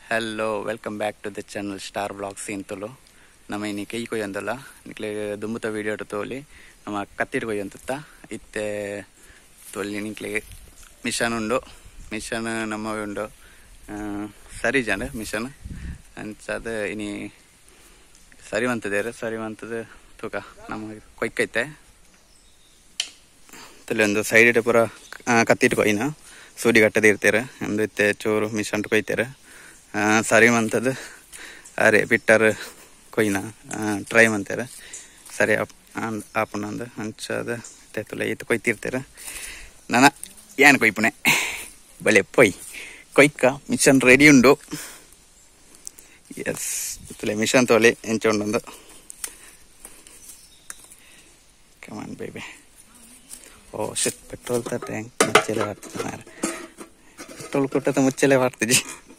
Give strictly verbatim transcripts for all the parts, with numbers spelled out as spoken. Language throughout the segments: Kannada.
Hello welcome back to the channel star blogs इंतलो नम इन कई कोयंदला निकले दुम्बुत वीडियो तोली नम कत्तिर कोयंतुत्ता इत्ते तोली निकले मिशन उंडो मिशन नम उंडो सरी जन मिशन अंचद इनी सरिवंतदेर सरिवंतद तूक नम कोय्कैते तले ಒಂದು ಸೈಡ್ ಇಟ್ಟು ಪೂರ ಕತ್ತಿಟ್ಟು ಕೊಯ್ನ ಸೂಡಿ ಕಟ್ಟದೆ ಇರ್ತಾರೆ ಒಂದು ಇತ್ತೆ ಚೂರು ಮಿಷನ್ ಕೊಯ್ತಾರೆ ಸರಿ ಮಂತದ್ದು ಅರೆ ಬಿಟ್ಟರ್ ಕೊಯ್ನ ಟ್ರೈ ಮಂತಾರೆ ಸರಿ ಆಪನೊಂದು ಹಂಚದ ತೆತ್ತುಲ ಈತ ಕೊಯ್ತಿರ್ತಾರೆ ನಾನು ಏನು ಕೊಯ್ಪುಣೆ ಬಲೆ ಪೊಯ್ ಕೊಯ್ಕ ಮಿಷನ್ ರೆಡಿ ಉಂಡು ಎಸ್ ಇತ್ತಲೆ ಮಿಷನ್ ತೋಲಿ ಎಂಚೊಂಡೊಂದು ಕಮಾನ್ ಬೇಬಿ ಓ ಶಿಟ್ ಪೆಟ್ರೋಲ್ ತ ಟ್ಯಾಂಕ್ ಮುಚ್ಚಲೆ ಮಾಡ್ತೀನಿ ಮಾರ ಪೆಟ್ರೋಲ್ ಕೊಟ್ಟದ ಮುಚ್ಚಲೆ ಮಾಡ್ತಿದ್ದಿ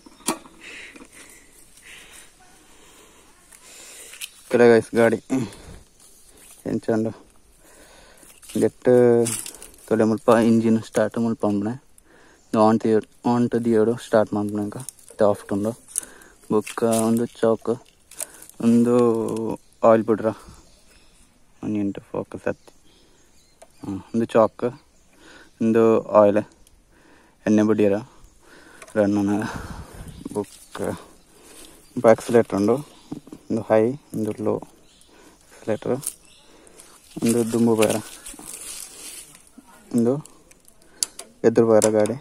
ಕಡೆ ಗೈಸ್ ಗಾಡಿ ಎಂಚಂಡು ಲೆಫ್ಟ್ ತೊಲೆ ಮುಲ್ಪ ಇಂಜಿನ್ ಸ್ಟಾರ್ಟ್ ಮುಲ್ಪ ಅಂಬನೆ ಆನ್ ತಿ ಆನ್ ಟು ದಿಯೋಡು ಸ್ಟಾರ್ಟ್ ಮಾಡ್ಬಿಡಂಕ ಆಫ್ ಟುಂಡು ಬುಕ್ಕ ಒಂದು ಚೌಕ್ ಒಂದು ಆಯಿಲ್ ಬಿಡ್ರ ಒಂದು ಫೋಕಸ್ ಹತ್ತಿ ಒಂದು ಚಾಕ್ ಒಂದು ಆಯಿಲ್ ಎಣ್ಣೆ ಬಿಡಿಯರ ರನ್ನ ಬುಕ್ ಆಕ್ಸಿಲೇಟರ್ ಉಂಡು ಒಂದು ಹೈ ಒಂದು ಲೋ ಆಕ್ಸಿಲೇಟರ್ ಒಂದು ದುಂಬು ಬೈರ ಒಂದು ಎದುರು ಬೈರ ಗಾಡಿ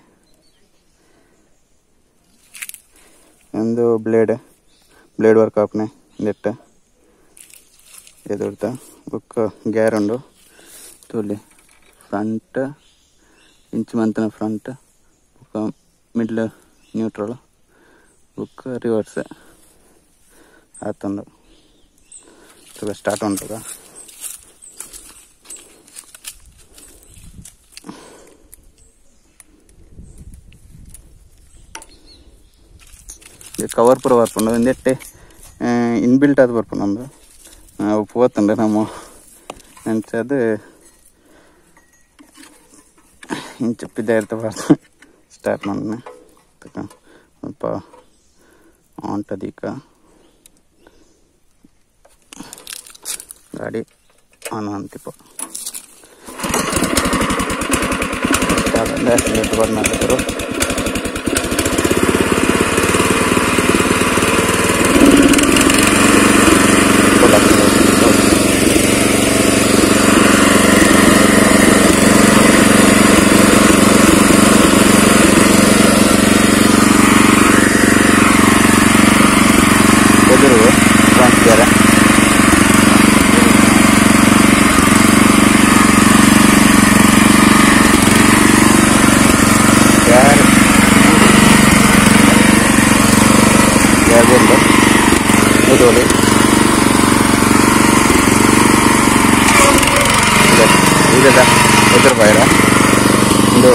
ಒಂದು ಬ್ಲೇಡ್ ಬ್ಲೇಡ್ ವರ್ಕ್ ಆಪ್ನೆ ನೆಟ್ ಎದುರ್ತ ಬುಕ್ ಗ್ಯಾರ್ ಉಂಡು ತೋಲಿ ಫ್ರಂಟ್ ಇಂಚ್ ಮಂತನ ಫ್ರಂಟ್ ಬುಕ್ ಮಿಡ್ಲ್ ನ್ಯೂಟ್ರಲ್ ಬುಕ್ ರಿವರ್ಸ್ ಆತಂದು ತಗ ಸ್ಟಾರ್ಟ್ ಉಂಟದ ಕವರ್ ಪೂರ ಬರ್ಪುಂಡು ಒಂದೆಟ್ಟೆ ಇನ್ಬಿಲ್ಟ್ ಅದು ಬರ್ಪುಂಡು ನಮ್ದು ನಾವು ಪೋತಂಡು ನಮ್ಮ ಅಂಚದು ಇಂಚು ಪಿದ್ದ ಇರ್ತಬಾರ್ದು ಸ್ಟಾರ್ಟ್ ಮಾಡೋಣ ಸ್ವಲ್ಪ ಆಂಟದೀಕ ಗಾಡಿ ಆನ್ ಅಂತಿಪ್ಪ ಸ್ಟಾರ್ಟ್ ಬರ್ಡ್ ಮಾಡ್ತಾರೆ ಎದುರು ಬೈರ ಒಂದು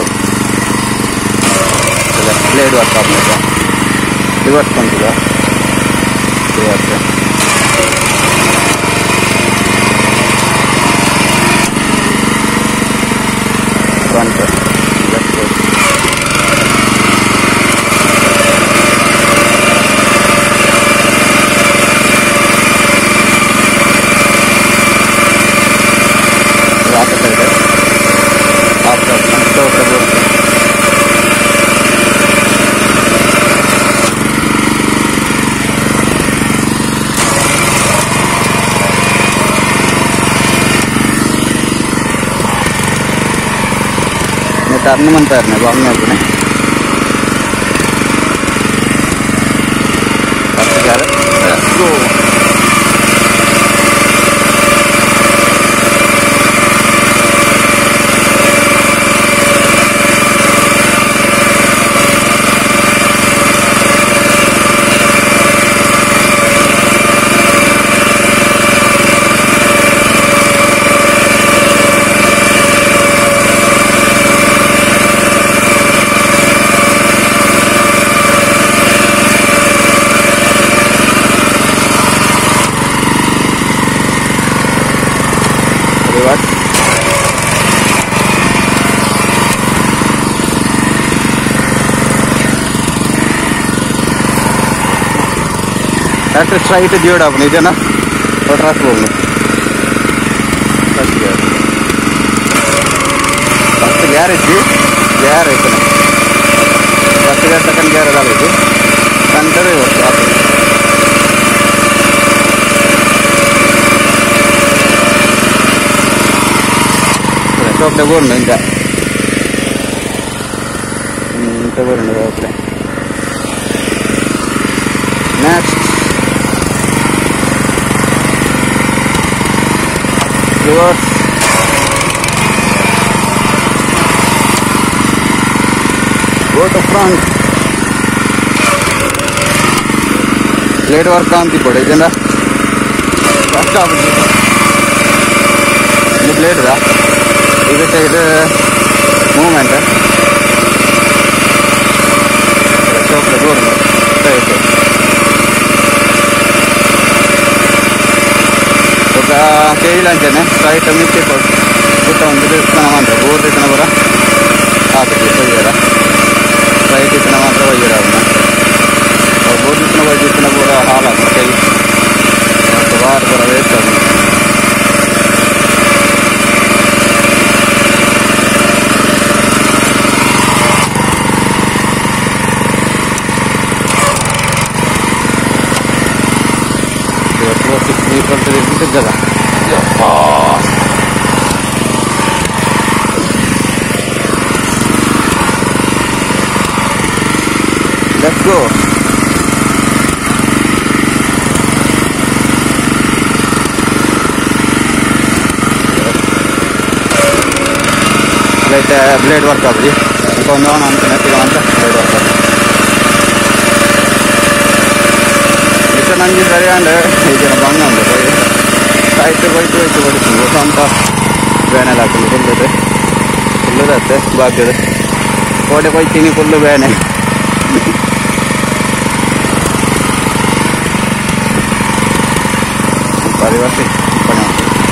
ಬ್ಲೇಡ್ ವರ್ಕ್ ಆಗ್ತದೆ ರಿವರ್ಸ್ ಬಂದಿದೆ ರಿವರ್ಸ್ ಫ್ರಂಟ್ टर्न मंतर बांग That's straight to Jodha. Apni jana. Or trust bolno. First gear. First gear is this. Gear is it. First gear, second gear is it. Center is what? Stop the bolno inda. Hmm, the bolno apne. Next. Reverse. Go to front. Blade work कांति पड़े जना. First up. ये blade रा. इधर से इधर movement है. Stop the door में. Straight. तो कई लंचने स्ट्राइट मिट्टी पर कुत्ता उन्हें इतना मात्रा बोर्ड इतना बड़ा आप देखो ये रहा स्ट्राइट इतना मात्रा वही रहा उन्हें और बोर्ड इतना वही इतना बड़ा हाल है कई तो बार बड़ा वेस्ट है जगह Let's go. Like uh, blade work up, yeah. Because no one can blade work up. It's an unusual and it's a long number. Side to go to it, but it's not on top. When I like to look at it, look at it, back at it. What if I think you pull the van? Parivasi, Pana.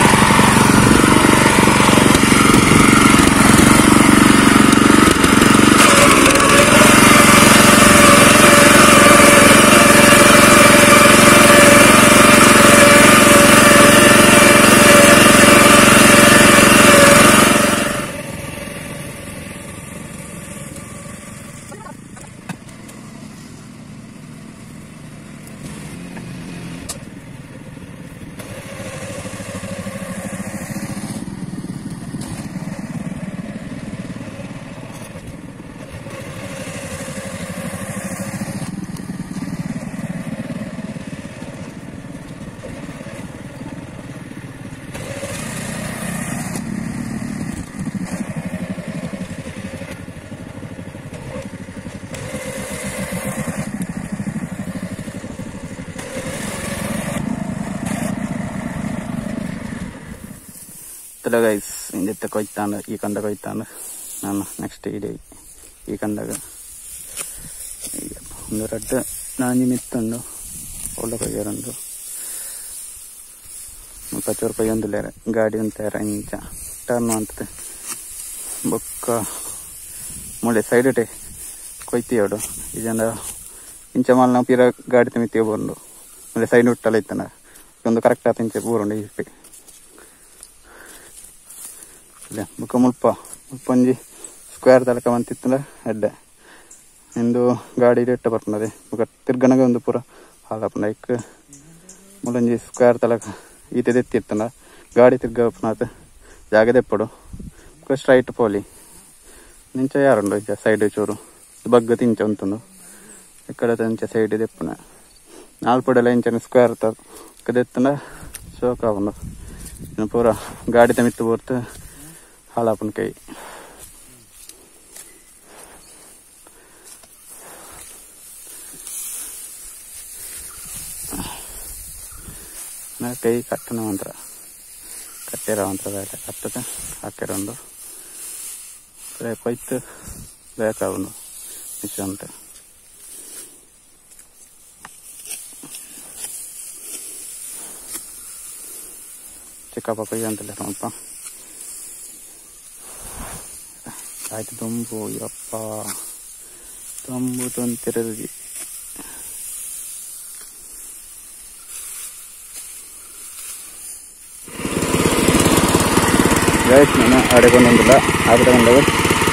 Hello guys, ಇಂದಿತ್ತ ಕೊಯ್ತಾನ ಈ ಕಂದ ಕೊಯ್ತಾನ ನಾನು ನೆಕ್ಸ್ಟ್ ಇಡೀ ಈ ಕಂದಾಗ ಒಂದು ರಡ್ಡ ನಾಂಜಿ ಮಿತ್ತಂಡು ಒಳ್ಳೆ ಕೊಯ್ಯರಂದು ಮುಪ್ಪತ್ತು ರೂಪಾಯಿ ಒಂದು ಲೇರ ಗಾಡಿ ಒಂಥರ ಇಂಚ ಟರ್ನ್ ಅಂತದೆ ಬೊಕ್ಕ ಮುಳೆ ಸೈಡ್ ಟೆ ಕೊಯ್ತೀಯೋಡು ಇದನ್ನ ಇಂಚ ಮಾಲ್ ನಾವು ಪೀರ ಗಾಡಿ ತಮಿತೀವಿ ಬಂದು ಮುಳೆ ಸೈಡ್ ಉಟ್ಟಲ್ಲ ಇತ್ತನ ಒಂದು ಕರೆಕ್ಟ್ ಆತ ಇಂಚೆ ಬೂರುಂಡು ಈ ಮುಖ ಮುಲ್ಪ ಮುಲ್ಪಂಜಿ ಸ್ಕ್ವೇರ್ ತಲಕ ಬಂತಿತ್ತಂದ್ರೆ ಎಡ್ಡೆ ಇಂದು ಗಾಡಿ ಇಟ್ಟ ಬರ್ತದೆ ಮುಖ ತಿರ್ಗಣಗೆ ಒಂದು ಪೂರ ಹಾಲಪ್ಪನ ಇಕ್ ಮುಲಂಜಿ ಸ್ಕ್ವೇರ್ ತಲಕ ಈತೆ ಎತ್ತಿರ್ತಂಡ ಗಾಡಿ ತಿರ್ಗಪ್ಪನಾತ ಜಾಗದ ಎಪ್ಪಡು ಮುಖ ಸ್ಟ್ರೈಟ್ ಪೋಲಿ ನಿಂಚ ಯಾರುಂಡು ಇಜ್ಜ ಸೈಡ್ ಚೂರು ಬಗ್ಗ ತಿಂಚ ಉಂಟುಂಡು ಇಕ್ಕಡೆ ತಂಚ ಸೈಡ್ ದೆಪ್ಪನ ನಾಲ್ಪಡೆಲ್ಲ ಇಂಚನ ಸ್ಕ್ವೇರ್ ತಕ್ಕದೆತ್ತಂಡ ಶೋಕ ಅವನು ಇನ್ನು ಪೂರ ಗಾಡಿ ತಮಿತ್ತು ಬೋರ್ತು ಹಾಳಾಪನ ಕೈ ಕೈ ಕಟ್ಟನ ಮಂತ್ರ ಕಟ್ಟಿರೋ ಮಂತ್ರ ಬೇಡ ಕಟ್ಟದ ಹಾಕಿರೋಂದು ಕೊಯ್ತು ಬೇಕಾವನು ಮಿಶ್ರಂತ ಚಿಕ್ಕಪ್ಪ ಕೊಯ್ಯ ಅಂತಲ್ಲ ಸ್ವಲ್ಪ ಆಯ್ತು ತುಂಬು ಯಪ್ಪ ತುಂಬು ತೊಂತಿರೋದು ಗೈಸ್ ನಾನು ಆಡಿಕೊಂಡೊಂದಿಲ್ಲ ಆಗ ತಗೊಂಡಾಗ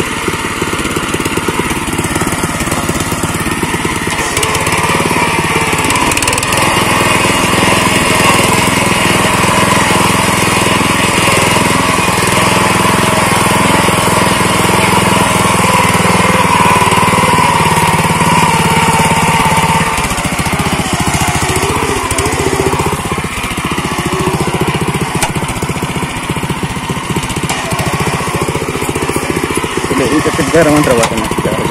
itu kejar mantra buatan kita aja.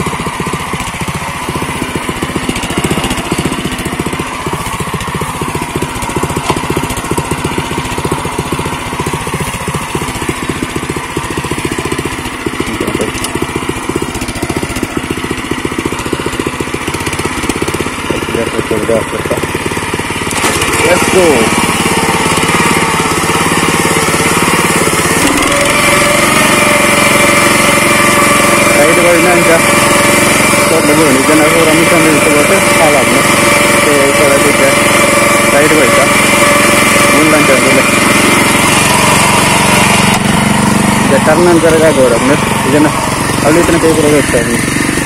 Let's go. ಇದನ್ನ ರಮಿಸಂದ್ರೆ ಇಟ್ಕೊಟ್ಟು ಹಾಳಾಗ್ಲಿ ಕೊಡೋದಿದ್ದೆ ಸೈಡ್ ಹೋಯ್ತಾ ಮುಂದಂತ ಈಗ ಟರ್ನ್ ಅಂತಾರೆ ಗೋಡಂದ್ರೆ ಇದನ್ನ ಅಲ್ಲಿ ತನಕ ಕೈ ಕೂಡ ಹೋಗ್ತಾ ಇದ್ದೀನಿ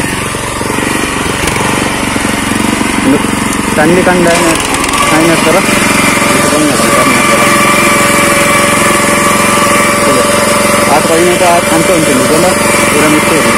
ಸಂಡಿ ಕಂಡ ಐನ ಥರ ಆ ಥರ ಐನೂಟ ಅಂತ ಉಂಟು ಇದೆಲ್ಲ ಇದರ ಮಿಸ್ ಇದೆ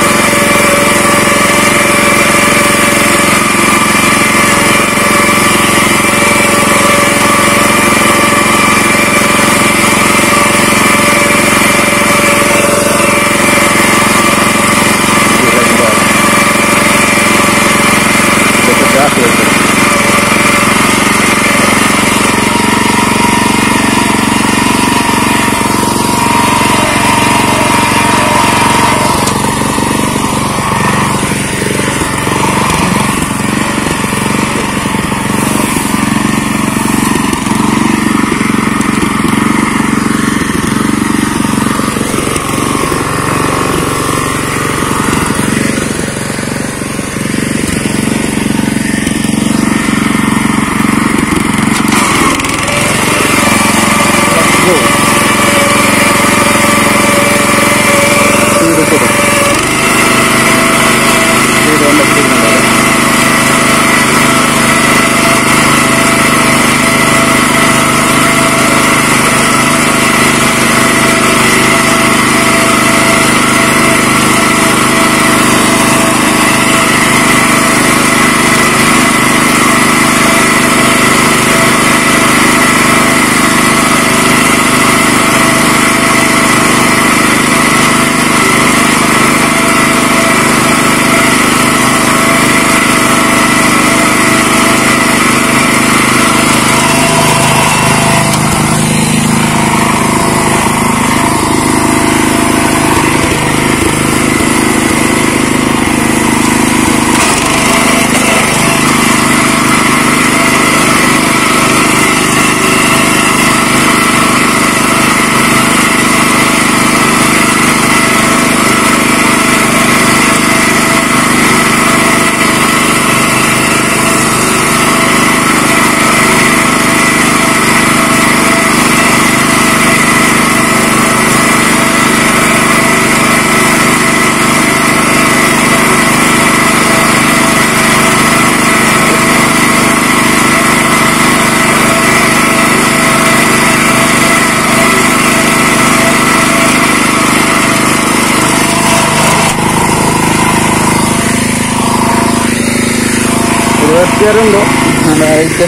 Sekarang dong, ada itu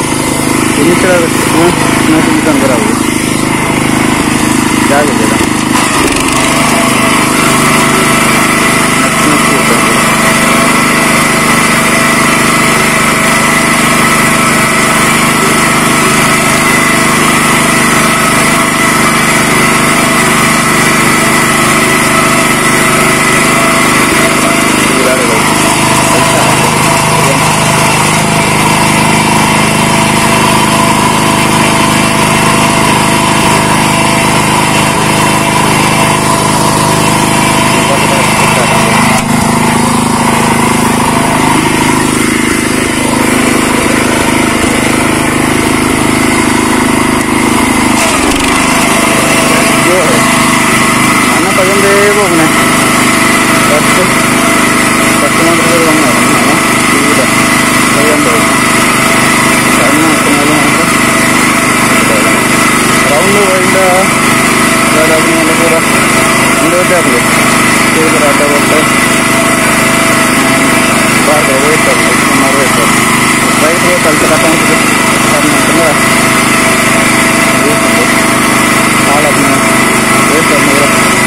ini cerah, nanti kita ngerau, jaga jaga. ಹೋಗ್ನೆ ಫಸ್ಟ್ ಫಸ್ಟ್ ಮಾತ್ರ ಈಗ ಕೈಯೊಂದು ಸಣ್ಣ ಮೇಲೆ ರೌಂಡು ವೈಂಡ ಮೇಲೆ ಪೂರ ಒಂದೇ ಆಗಲಿ ಕೇಳಿದ್ರೆ ಅಡ್ಡ ಬರ್ತದೆ ಬಾರ್ದು ವೇಟ್ ಆಗಲಿ ಸುಮಾರು ವೇಟ್ ಆಗಲಿ ರೈಟ್ ವೇಟ್ ಅಲ್ಲಿ ತಗೊಂಡು ಅಂತಂದ್ರೆ ಹಾಳಾದ್ಮೇಲೆ ವೇಟ್ ಆದ್ಮೇಲೆ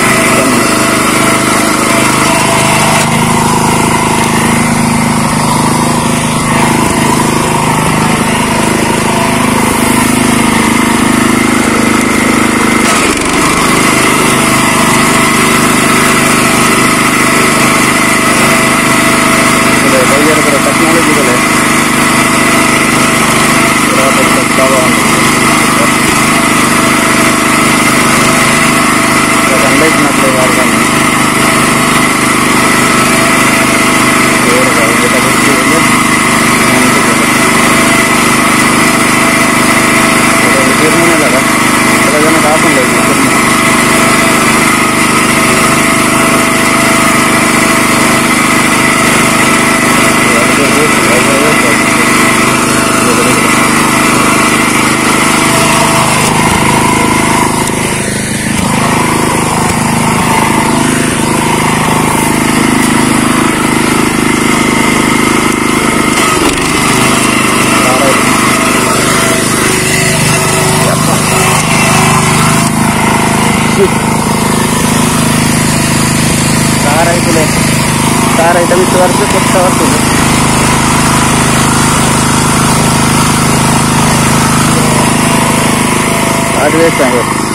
ಟೆಕ್ನಾಲಜಿಗಳೇ अंदाज मात्र वारगाने तीर्माने लगा చాలా జನ రాకుండా కార్ అయితే కార్ అయితే ఇంతవరకు కొత్త వస్తుంది అది వేస్తాను